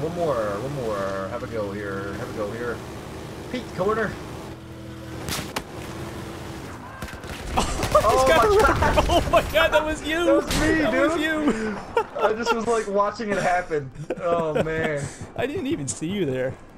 one more. Have a go here. Pete, corner. Oh my god, that was you! That was me, dude. That was you! I just was like watching it happen. Oh man. I didn't even see you there.